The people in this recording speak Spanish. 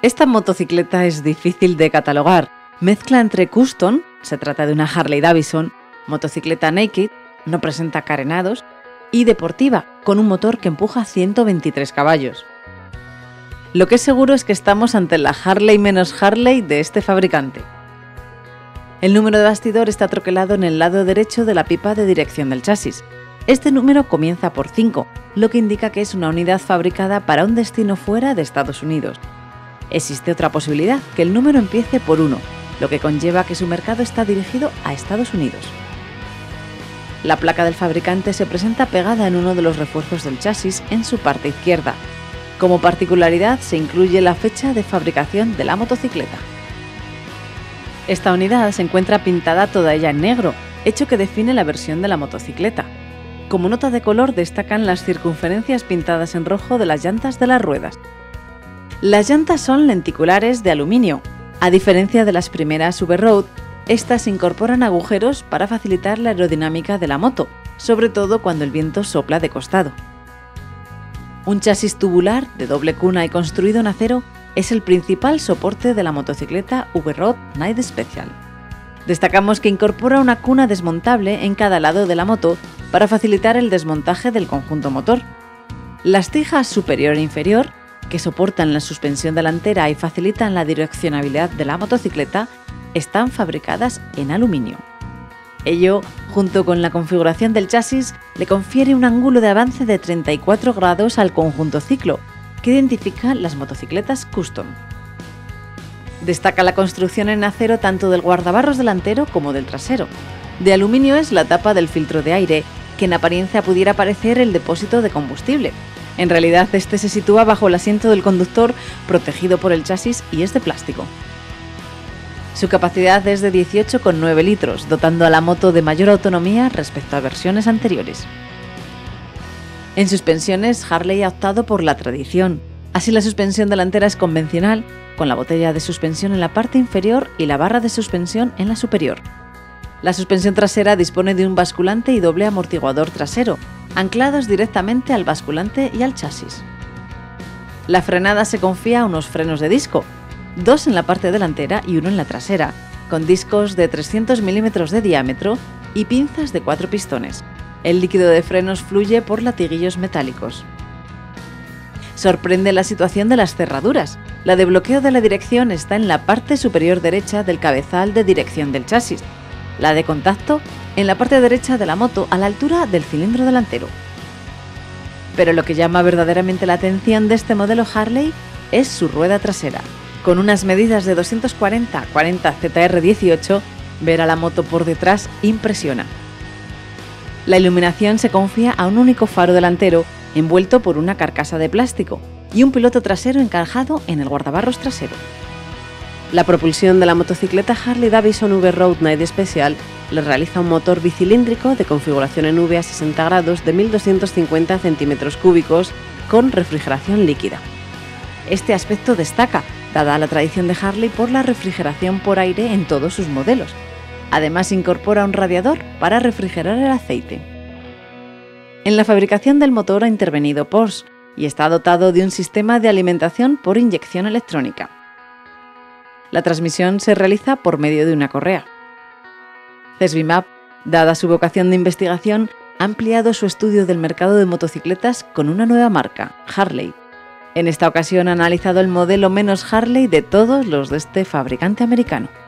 Esta motocicleta es difícil de catalogar. Mezcla entre custom, se trata de una Harley Davidson, motocicleta naked, no presenta carenados, y deportiva, con un motor que empuja 123 caballos. Lo que es seguro es que estamos ante la Harley menos Harley de este fabricante. El número de bastidor está troquelado en el lado derecho de la pipa de dirección del chasis. Este número comienza por 5, lo que indica que es una unidad fabricada para un destino fuera de Estados Unidos. Existe otra posibilidad, que el número empiece por 1, lo que conlleva que su mercado está dirigido a Estados Unidos. La placa del fabricante se presenta pegada en uno de los refuerzos del chasis en su parte izquierda. Como particularidad se incluye la fecha de fabricación de la motocicleta. Esta unidad se encuentra pintada toda ella en negro, hecho que define la versión de la motocicleta. Como nota de color destacan las circunferencias pintadas en rojo de las llantas de las ruedas. Las llantas son lenticulares de aluminio. A diferencia de las primeras V-Road, estas incorporan agujeros para facilitar la aerodinámica de la moto, sobre todo cuando el viento sopla de costado. Un chasis tubular de doble cuna y construido en acero es el principal soporte de la motocicleta V-Road Night Special. Destacamos que incorpora una cuna desmontable en cada lado de la moto para facilitar el desmontaje del conjunto motor. Las tijas superior e inferior, que soportan la suspensión delantera y facilitan la direccionabilidad de la motocicleta, están fabricadas en aluminio. Ello, junto con la configuración del chasis, le confiere un ángulo de avance de 34 grados al conjunto ciclo, que identifica las motocicletas custom. Destaca la construcción en acero tanto del guardabarros delantero como del trasero. De aluminio es la tapa del filtro de aire, que en apariencia pudiera parecer el depósito de combustible. En realidad, este se sitúa bajo el asiento del conductor, protegido por el chasis, y es de plástico. Su capacidad es de 18,9 litros, dotando a la moto de mayor autonomía respecto a versiones anteriores. En suspensiones, Harley ha optado por la tradición. Así, la suspensión delantera es convencional, con la botella de suspensión en la parte inferior y la barra de suspensión en la superior. La suspensión trasera dispone de un basculante y doble amortiguador trasero, anclados directamente al basculante y al chasis. La frenada se confía a unos frenos de disco, 2 en la parte delantera y 1 en la trasera, con discos de 300 milímetros de diámetro y pinzas de 4 pistones. El líquido de frenos fluye por latiguillos metálicos. Sorprende la situación de las cerraduras. La de bloqueo de la dirección está en la parte superior derecha del cabezal de dirección del chasis. La de contacto en la parte derecha de la moto, a la altura del cilindro delantero. Pero lo que llama verdaderamente la atención de este modelo Harley es su rueda trasera. Con unas medidas de 240/40 ZR18, ver a la moto por detrás impresiona. La iluminación se confía a un único faro delantero envuelto por una carcasa de plástico y un piloto trasero encajado en el guardabarros trasero. La propulsión de la motocicleta Harley Davidson V-Road Night Special le realiza un motor bicilíndrico de configuración en V a 60 grados de 1250 centímetros cúbicos con refrigeración líquida. Este aspecto destaca, dada la tradición de Harley por la refrigeración por aire en todos sus modelos. Además, incorpora un radiador para refrigerar el aceite. En la fabricación del motor ha intervenido Porsche y está dotado de un sistema de alimentación por inyección electrónica. La transmisión se realiza por medio de una correa. CESBIMAP, dada su vocación de investigación, ha ampliado su estudio del mercado de motocicletas con una nueva marca, Harley. En esta ocasión ha analizado el modelo menos Harley de todos los de este fabricante americano.